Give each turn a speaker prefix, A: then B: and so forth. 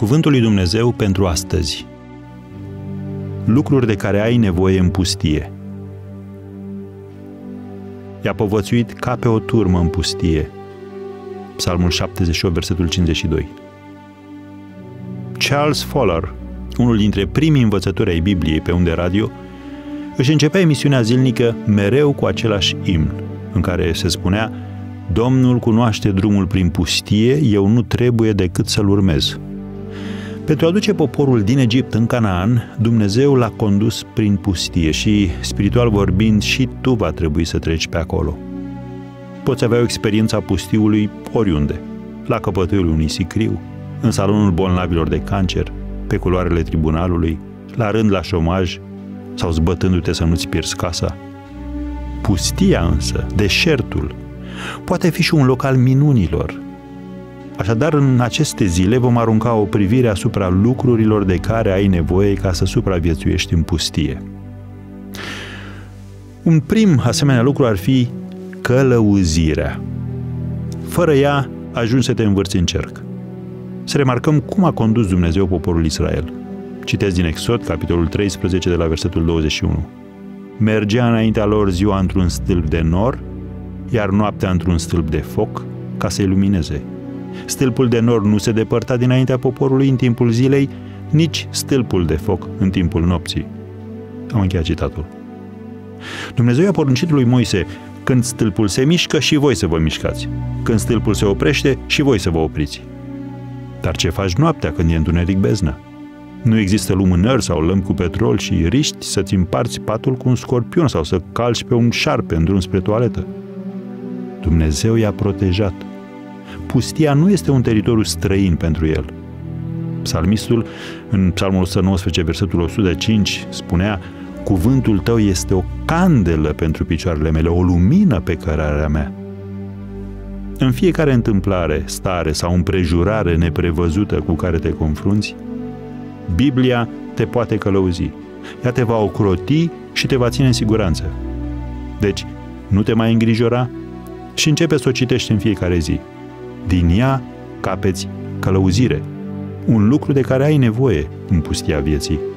A: Cuvântul lui Dumnezeu pentru astăzi. Lucruri de care ai nevoie în pustie. I-a povățuit ca pe o turmă în pustie. Psalmul 78, versetul 52. Charles Fuller, unul dintre primii învățători ai Bibliei pe unde radio, își începea emisiunea zilnică mereu cu același imn, în care se spunea: Domnul cunoaște drumul prin pustie, eu nu trebuie decât să-l urmez. Pentru a duce poporul din Egipt în Canaan, Dumnezeu l-a condus prin pustie și, spiritual vorbind, și tu va trebui să treci pe acolo. Poți avea o experiență a pustiului oriunde, la căpătâiul unui sicriu, în salonul bolnavilor de cancer, pe culoarele tribunalului, la rând la șomaj sau zbătându-te să nu-ți pierzi casa. Pustia însă, deșertul, poate fi și un loc al minunilor. Așadar, în aceste zile vom arunca o privire asupra lucrurilor de care ai nevoie ca să supraviețuiești în pustie. Un prim asemenea lucru ar fi călăuzirea. Fără ea, ajungi să te învârți în cerc. Să remarcăm cum a condus Dumnezeu poporul Israel. Citesc din Exod, capitolul 13, de la versetul 21. Mergea înaintea lor ziua într-un stâlp de nor, iar noaptea într-un stâlp de foc, ca să ilumineze. Stâlpul de nor nu se depărta dinaintea poporului în timpul zilei, nici stâlpul de foc în timpul nopții. Am încheiat citatul. Dumnezeu i-a poruncit lui Moise: când stâlpul se mișcă, și voi să vă mișcați. Când stâlpul se oprește, și voi să vă opriți. Dar ce faci noaptea când e întuneric beznă? Nu există lumânări sau lămpi cu petrol și riști să-ți împarți patul cu un scorpion sau să calci pe un șarpe în drum spre toaletă. Dumnezeu i-a protejat. Pustia nu este un teritoriu străin pentru el. Psalmistul, în Psalmul 119, versetul 105, spunea: cuvântul tău este o candelă pentru picioarele mele, o lumină pe cărarea mea. În fiecare întâmplare, stare sau împrejurare neprevăzută cu care te confrunți, Biblia te poate călăuzi. Ea te va ocroti și te va ține în siguranță. Deci, nu te mai îngrijora și începe să o citești în fiecare zi. Din ea capeți călăuzire, un lucru de care ai nevoie în pustia vieții.